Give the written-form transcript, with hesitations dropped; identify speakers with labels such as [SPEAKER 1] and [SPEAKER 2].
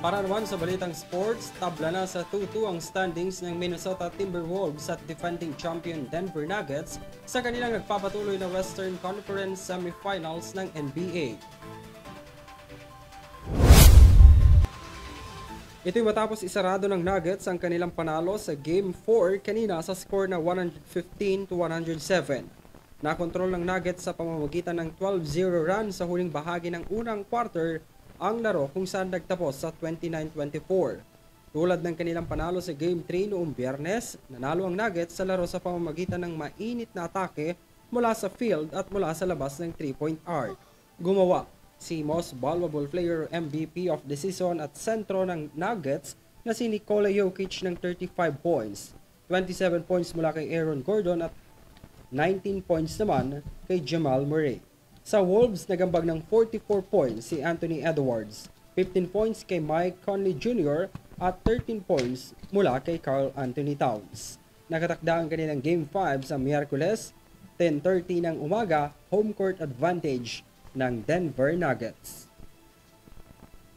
[SPEAKER 1] Para naman sa balitang sports, tabla na sa 2-2 ang standings ng Minesota Timberwolves at defending champion Denver Nuggets sa kanilang nagpapatuloy na Western Conference Semifinals ng NBA. Ito'y matapos isarado ng Nuggets ang kanilang panalo sa Game 4 kanina sa score na 115-107. Nakontrol ng Nuggets sa pamamagitan ng 12-0 run sa huling bahagi ng unang quarter ang laro kung saan nagtapos sa 29-24. Tulad ng kanilang panalo sa Game 3 noong Biyernes, nanalo ang Nuggets sa laro sa pamamagitan ng mainit na atake mula sa field at mula sa labas ng 3-point arc. Gumawa si Most Valuable Player MVP of the season at sentro ng Nuggets na si Nikola Jokic ng 35 points, 27 points mula kay Aaron Gordon at 19 points naman kay Jamal Murray. Sa Wolves, nagambag ng 44 points si Anthony Edwards, 15 points kay Mike Conley Jr. at 13 points mula kay Karl Anthony Towns. Nakatakda ang kanilang Game 5 sa Miyerkules, 10:30 ng umaga, home court advantage ng Denver Nuggets.